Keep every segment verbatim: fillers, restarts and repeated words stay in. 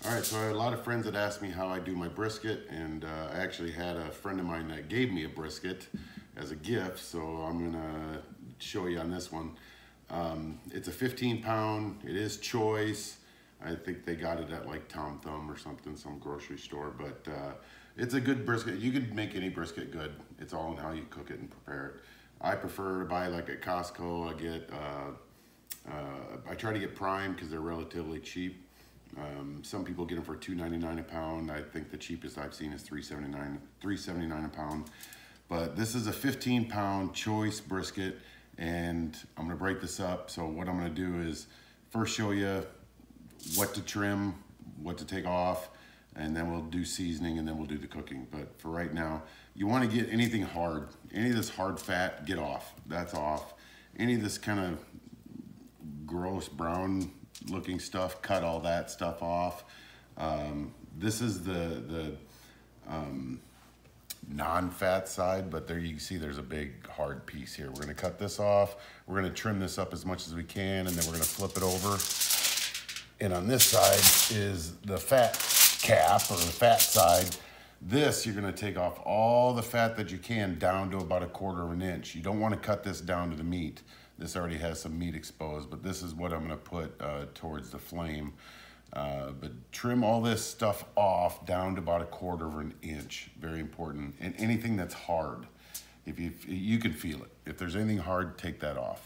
All right, so I had a lot of friends that asked me how I do my brisket, and uh, I actually had a friend of mine that gave me a brisket as a gift, so I'm gonna show you on this one. Um, it's a fifteen pound, it is choice. I think they got it at like Tom Thumb or something, some grocery store, but uh, it's a good brisket. You could make any brisket good. It's all in how you cook it and prepare it. I prefer to buy like at Costco. I get, uh, uh, I try to get prime because they're relatively cheap. Um, some people get them for two ninety-nine a pound. I think the cheapest I've seen is three seventy-nine, three seventy-nine a pound. But this is a fifteen pound choice brisket, and I'm gonna break this up. So what I'm gonna do is first show you what to trim, what to take off, and then we'll do seasoning, and then we'll do the cooking. But for right now, you wanna get anything hard. Any of this hard fat, get off. That's off. Any of this kind of gross brown looking stuff, cut all that stuff off. Um, this is the, the um, non-fat side, but there you can see there's a big hard piece here. We're gonna cut this off. We're gonna trim this up as much as we can, and then we're gonna flip it over. And on this side is the fat cap, or the fat side. This, you're gonna take off all the fat that you can down to about a quarter of an inch. You don't wanna cut this down to the meat. This already has some meat exposed, but this is what I'm gonna put uh, towards the flame. Uh, but trim all this stuff off down to about a quarter of an inch. Very important. And anything that's hard, if you, if you can feel it. If there's anything hard, take that off.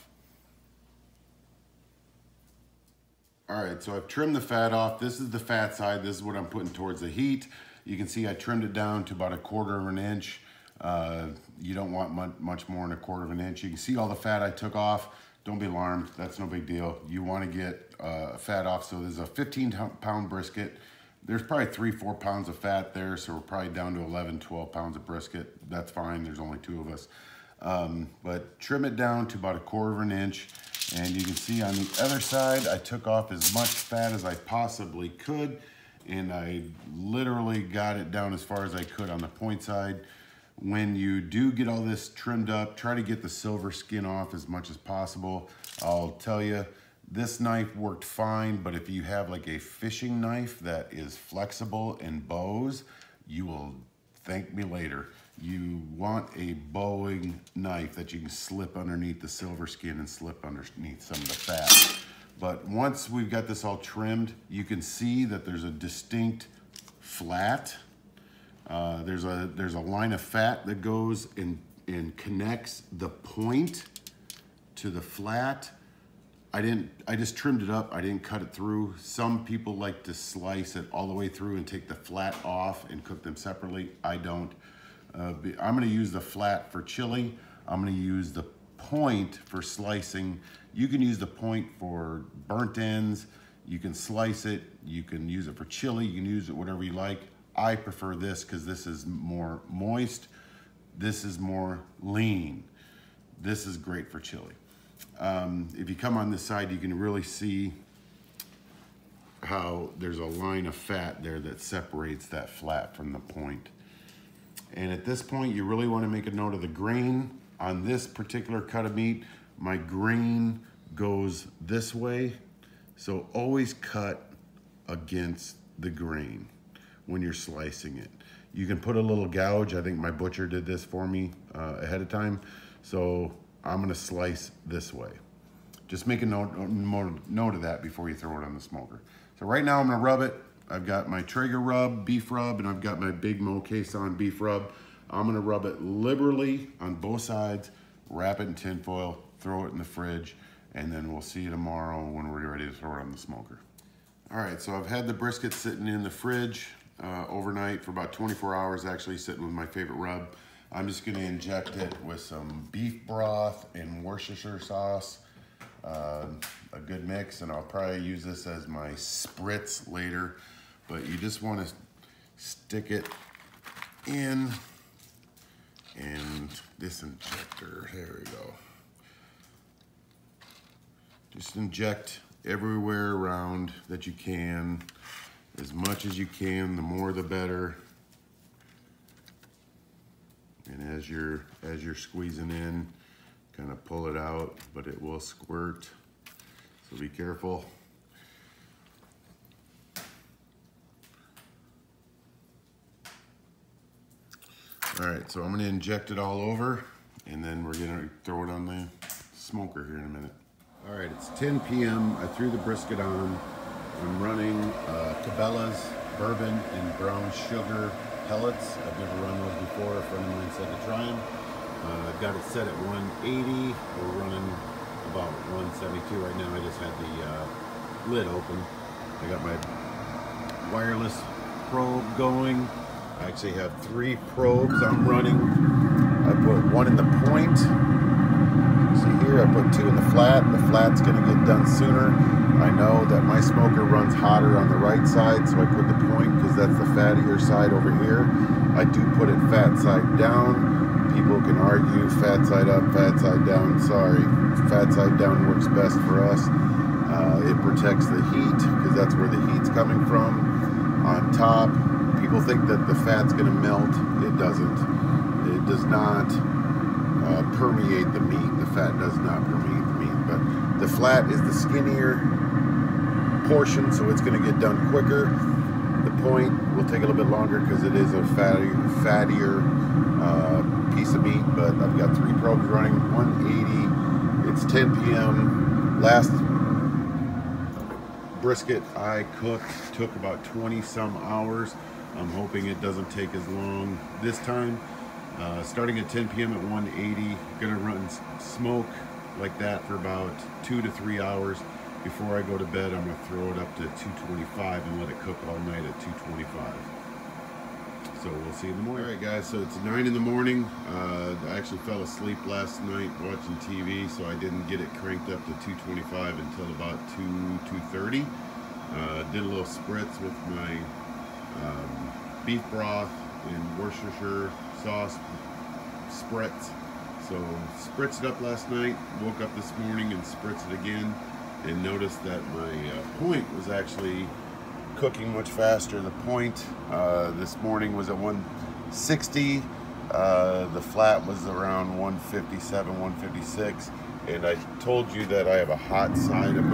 All right, so I've trimmed the fat off. This is the fat side. This is what I'm putting towards the heat. You can see I trimmed it down to about a quarter of an inch. Uh, you don't want much, much more than a quarter of an inch. You can see all the fat I took off. Don't be alarmed, that's no big deal. You wanna get uh, fat off. So there's a fifteen pound brisket. There's probably three, four pounds of fat there, so we're probably down to eleven, twelve pounds of brisket. That's fine, there's only two of us. Um, but trim it down to about a quarter of an inch. And you can see on the other side, I took off as much fat as I possibly could, and I literally got it down as far as I could on the point side. When you do get all this trimmed up, try to get the silver skin off as much as possible. I'll tell you, this knife worked fine, but if you have like a fishing knife that is flexible and bows, you will thank me later. You want a bowing knife that you can slip underneath the silver skin and slip underneath some of the fat. But once we've got this all trimmed, you can see that there's a distinct flat. Uh, there's a there's a line of fat that goes and, and connects the point to the flat. I didn't, I just trimmed it up. I didn't cut it through. Some people like to slice it all the way through and take the flat off and cook them separately. I don't. Uh, I'm gonna use the flat for chili. I'm gonna use the point for slicing. You can use the point for burnt ends. You can slice it. You can use it for chili. You can use it whatever you like. I prefer this because this is more moist. This is more lean. This is great for chili. Um, if you come on this side, you can really see how there's a line of fat there that separates that flat from the point. And at this point, you really want to make a note of the grain. On this particular cut of meat, my grain goes this way. So always cut against the grain when you're slicing it. You can put a little gouge. I think my butcher did this for me uh, ahead of time. So I'm gonna slice this way. Just make a note, note of that before you throw it on the smoker. So right now I'm gonna rub it. I've got my Traeger rub, beef rub, and I've got my Big Mo Caisson beef rub. I'm gonna rub it liberally on both sides, wrap it in tin foil, throw it in the fridge, and then we'll see you tomorrow when we're ready to throw it on the smoker. All right, so I've had the brisket sitting in the fridge uh, overnight for about twenty-four hours, actually sitting with my favorite rub. I'm just gonna inject it with some beef broth and Worcestershire sauce, uh, a good mix, and I'll probably use this as my spritz later, but you just wanna stick it in, and this injector, there we go. Just inject everywhere around that you can, as much as you can, the more the better. And as you're, as you're squeezing in, kind of pull it out, but it will squirt, so be careful. All right, so I'm gonna inject it all over and then we're gonna throw it on the smoker here in a minute. All right, it's ten P M I threw the brisket on. I'm running uh, Cabela's bourbon and brown sugar pellets. I've never run those before. A friend of mine said to try them. Uh, I've got it set at one eighty. We're running about one seventy-two right now. I just had the uh, lid open. I got my wireless probe going. I actually have three probes I'm running. I put one in the point. See here, I put two in the flat. The flat's gonna get done sooner. I know that my smoker runs hotter on the right side, so I put the point because that's the fattier side over here. I do put it fat side down. People can argue fat side up, fat side down. Sorry, fat side down works best for us. Uh, it protects the heat because that's where the heat's coming from. On top, people think that the fat's gonna melt. It doesn't. It does not uh, permeate the meat. The fat does not permeate the meat, but the flat is the skinnier portion, so it's going to get done quicker. The point will take a little bit longer because it is a fatty, fattier uh, piece of meat, but I've got three probes running, one eighty. It's ten P M Last brisket I cooked took about twenty some hours. I'm hoping it doesn't take as long this time. Uh, starting at ten P M at one eighty, gonna run smoke like that for about two to three hours. Before I go to bed, I'm gonna throw it up to two twenty-five and let it cook all night at two twenty-five. So we'll see in the morning. All right, guys, so it's nine in the morning. Uh, I actually fell asleep last night watching T V, so I didn't get it cranked up to two twenty-five until about two, two thirty. Uh, did a little spritz with my um, beef broth and Worcestershire sauce spritz. So spritzed it up last night, woke up this morning and spritzed it again, and noticed that my uh, point was actually cooking much faster. The point uh, this morning was at one sixty. Uh, the flat was around one fifty-seven, one fifty-six. And I told you that I have a hot side of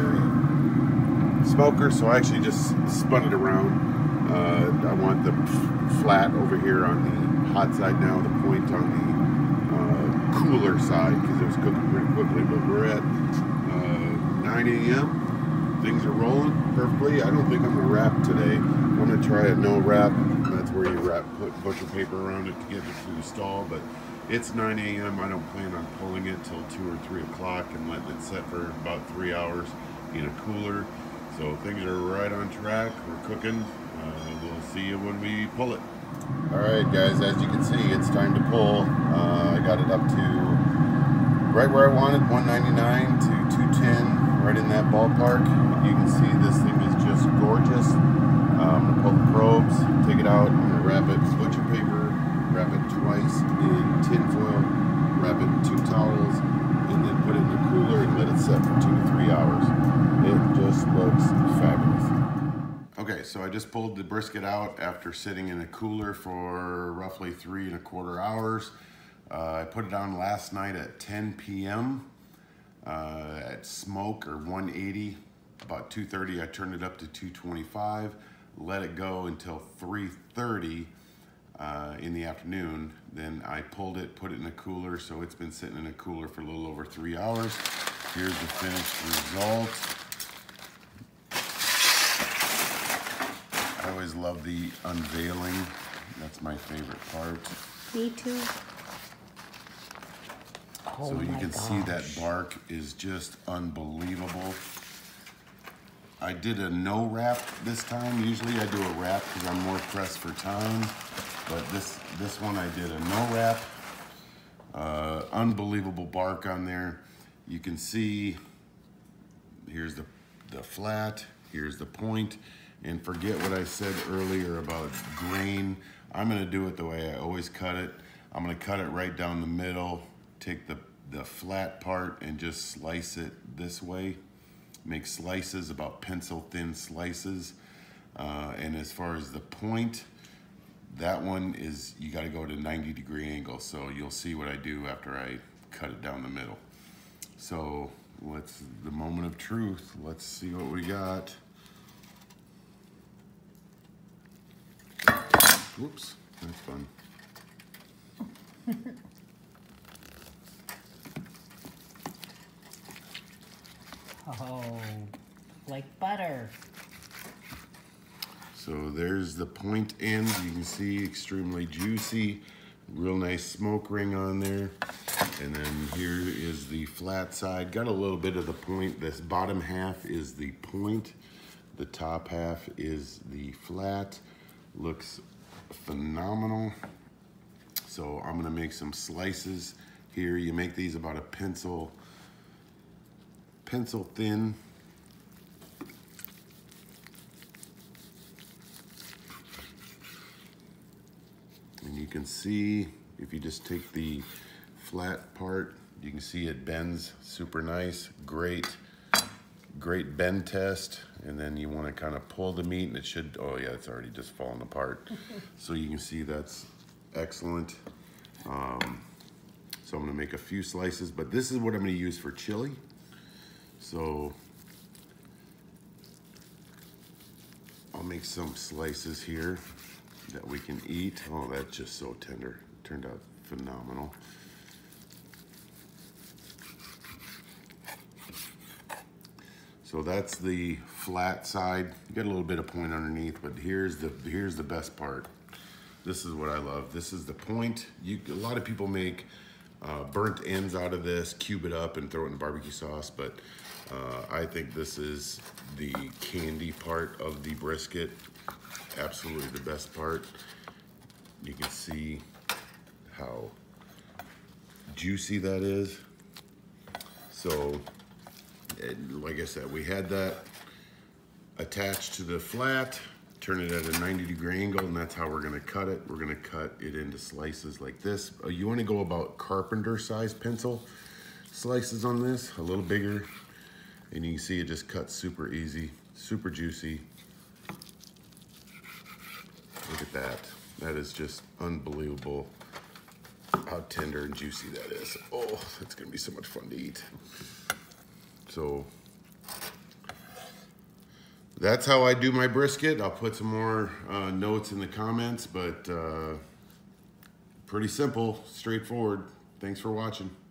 my smoker, so I actually just spun it around. Uh, I want the flat over here on the hot side now, the point on the uh, cooler side, because it was cooking pretty quickly. But we're at uh, nine A M Things are rolling perfectly. I don't think I'm gonna wrap today. I'm gonna try a no wrap. That's where you wrap, put butcher paper around it to get it through the stall. But it's nine A M I don't plan on pulling it till two or three o'clock and letting it set for about three hours in a cooler. So things are right on track. We're cooking. Uh, we'll see you when we pull it. All right, guys, as you can see, it's time to pull. Uh, I got it up to right where I wanted, one ninety-nine to two ten, right in that ballpark. You can see this thing is just gorgeous. Uh, I'm gonna pull the probes, take it out, I'm gonna wrap it in butcher paper, wrap it twice in tin foil, wrap it in two towels, and then put it in the cooler and let it set for two to three hours. It just looks fabulous. Okay, so I just pulled the brisket out after sitting in a cooler for roughly three and a quarter hours. Uh, I put it on last night at ten P M Uh, at smoke or one eighty. About two thirty, I turned it up to two twenty-five. Let it go until three thirty uh, in the afternoon. Then I pulled it, put it in a cooler, so it's been sitting in a cooler for a little over three hours. Here's the finished result. I always love the unveiling. That's my favorite part. Me too. Oh so you can gosh. see that bark is just unbelievable. I did a no wrap this time. Usually I do a wrap because I'm more pressed for time. But this, this one I did a no wrap. Uh, unbelievable bark on there. You can see, here's the, the flat, here's the point. And forget what I said earlier about grain. I'm gonna do it the way I always cut it. I'm gonna cut it right down the middle, take the, the flat part and just slice it this way. Make slices, about pencil thin slices. Uh, and as far as the point, that one is, you gotta go to ninety degree angle. So you'll see what I do after I cut it down the middle. So let's, the moment of truth. Let's see what we got. Whoops, that's fun. Oh, like butter. So there's the point end. You can see extremely juicy, real nice smoke ring on there. And then here is the flat side. Got a little bit of the point. This bottom half is the point. The top half is the flat. Looks phenomenal. So I'm gonna make some slices here. You make these about a pencil, pencil thin. And you can see, if you just take the flat part, you can see it bends super nice. Great, great bend test. And then you want to kind of pull the meat and it should, oh yeah, it's already just falling apart. So you can see that's excellent. Um, so I'm gonna make a few slices, but this is what I'm gonna use for chili. So I'll make some slices here that we can eat. Oh, that's just so tender. It turned out phenomenal. So that's the flat side. You got a little bit of point underneath, but here's the here's the best part. This is what I love. This is the point. You, a lot of people make uh, burnt ends out of this, cube it up and throw it in barbecue sauce, but uh, I think this is the candy part of the brisket. Absolutely the best part. You can see how juicy that is. So, and like I said, we had that attached to the flat, turn it at a ninety degree angle, and that's how we're gonna cut it. We're gonna cut it into slices like this. Uh, you wanna go about carpenter size pencil slices on this, a little bigger, and you can see it just cuts super easy, super juicy. Look at that. That is just unbelievable how tender and juicy that is. Oh, it's gonna be so much fun to eat. So that's how I do my brisket. I'll put some more uh, notes in the comments, but uh, pretty simple, straightforward. Thanks for watching.